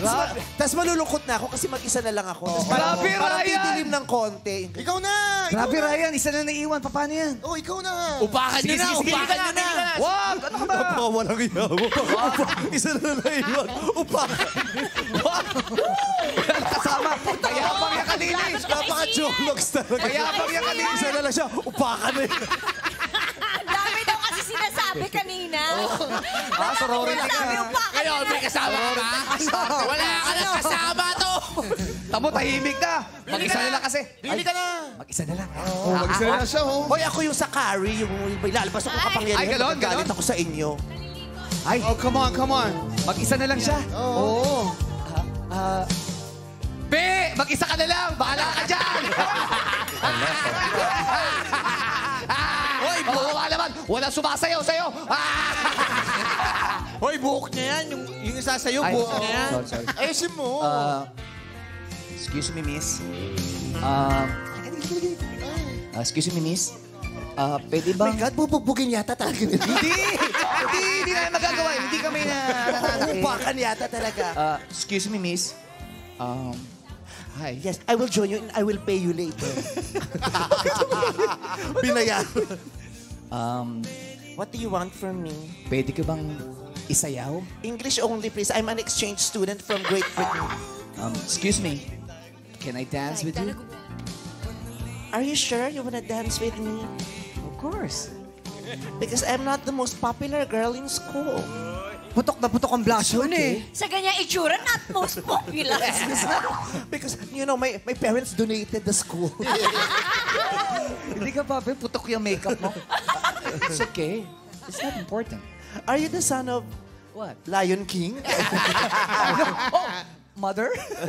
Tapos malulungkot na ako kasi mag-isa na lang ako. Parang didilim ng konti. Ikaw na! Grabe, Ryan. Isa na naiwan. Paano yan? Oh, ikaw na! Upakan nyo na! Upakan nyo na! Wag! Ano ka ba? Napakawalang iya mo. Isa na naiwan. Upakan. Wag! Wala kasama. Mayabang yan kanina. Napaka-jokes talaga. Mayabang yan kanina. Isa na lang siya. Upakan na yun. Dami daw kasi sinasabi kanina. Sorority ka. Kayo, may kasama ka ba? Wala ka na kasama to. Tamo, tahimik na. Mag-isa na lang kasi. Bili ka na! Mag-isa na lang. Mag-isa na siya, oh. Hoy, ako yung sa carry, yung ilalabas ako kapangyarihan. Ay, galon, Galit ako sa inyo. Ay, Oh, come on. mag-isa na lang siya. Oo. Be, mag-isa ka na lang. Bahala ka dyan. Hoy, buho ka naman. Walang sumasayaw sa'yo. Hoy, buhok niya yan. Yung isa sa'yo, buhok niya yan. Sorry. Ayusin mo. Excuse me, miss. Excuse me, miss. Pwede Oh my bang... God, bubugbugin yata talaga nila. Hindi namin magagawa. Hindi kami na... Upakan yata talaga. Excuse me, miss. Hi. Yes, I will join you and I will pay you later. Binayaran. What do you want from me? Pwede ka bang isayaw? English only, please. I'm an exchange student from Great Britain. Excuse me. Can I dance with you? Are you sure you wanna dance with me? Of course. Because I'm not the most popular girl in school. Putok na putok ang blush yun eh. Sa ganyan itsura, not most popular. Because, you know, my parents donated the school. Hindi ka ba, putok yung makeup mo. It's okay. It's not important. Are you the son of What? Lion King? Oh, mother?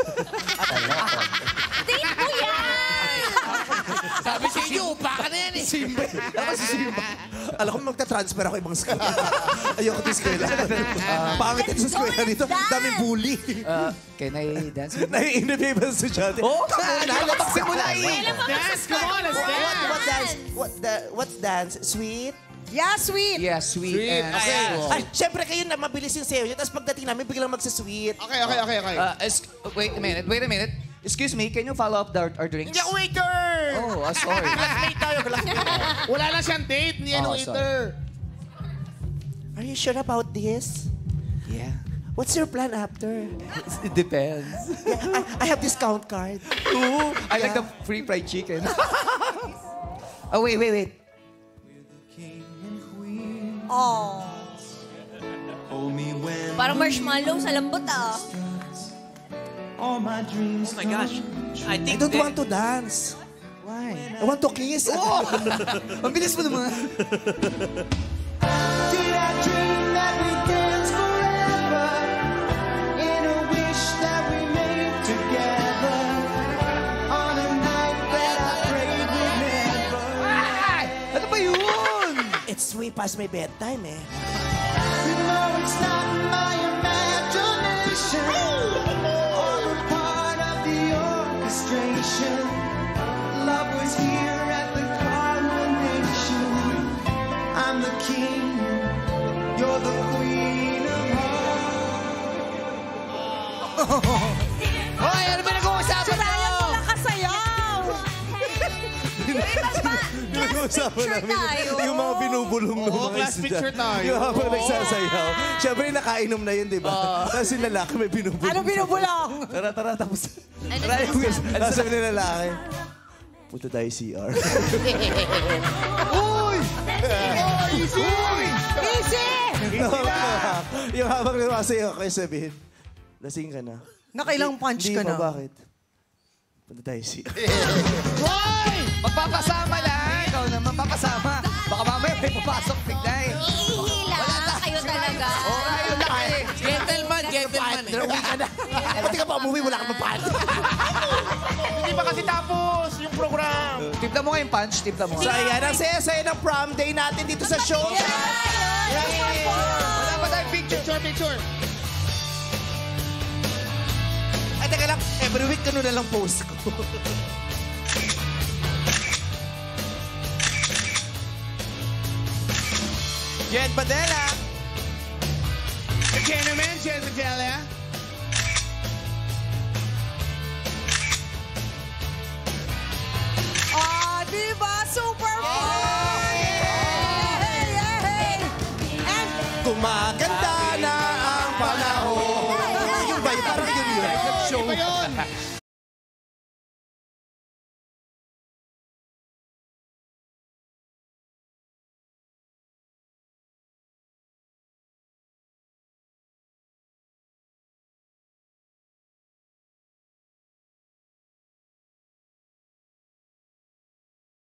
Date mo yan! Sabi sa inyo, upakan na yan eh. Simba. Ako si Simba. Alam ko magta-transfer ako ibang school. Ayoko din eskwela. Pangit ito sa eskwela dito. Daming bully. Can I dance with you? Naiinip yung ibang estudyante. Oh, magsimula eh. Dance, come on, let's What's dance? Sweet? Yeah, sweet. Yeah, sweet. And Ay, syempre kayo na mabilis yung sayo. Tapos pagdating namin, biglang magsa-sweet. Okay. Wait a minute. Excuse me, can you follow up our drinks? Hindi ako waiter! Oh, sorry. Classmate tayo, classmate. Wala na siyang date, hindi yan waiter. Are you sure about this? Yeah. What's your plan after? It depends. Yeah, I have discount card. Ooh, I like the free fried chicken. Oh, wait. Oh. Parang marshmallow sa lambot ah. Oh my gosh. I I don't want to dance. Why? I want to kiss. Oh! Ang bilis mo naman. Did I dream that we dance forever in a wish that we made together on a night that I prayed would never? Ano ba yun? It's way past my bedtime eh. You know it's not my imagination or a part of the orchestration. Love was here at the culmination. I'm the king, you're the queen of hearts. Hoy, ano ba nag-uusapan mo? Wala ka sayaw. Nag-uusapan namin tayo. yung mga binubulong ng mga class picture tayo. Yung habang nagsasayaw. Siyempre, nakainom na yun, di ba? Tapos yung lalaki may binubulong. Ano binubulong? Tara, tapos. Ano Tapos sabi ng lalaki, punta tayo CR. Uy! Easy! Yung habang nagsasayaw kayo sabihin, lasing ka na. Nakailang punch Hindi ka pa, na. bakit? Punta tayo CR. Hoy! Magpapasama lang. Ikaw naman papasama. Baka mamaya may papasok bigla eh. Ihihila kayo talaga. Ayun lang eh. Gentleman eh. Uwi ka na. Pati ka pa umuwi, wala ka mapan. Hindi pa kasi tapos yung program. Tipla mo nga yung punch. Tipla mo So nga. ayan, ang saya-saya ng prom day natin dito sa Showtime. Wala pa tayong picture. Picture. Ay, teka lang. Every week, ano na lang post ko. Jen Padella. Cameraman, Jen Padella.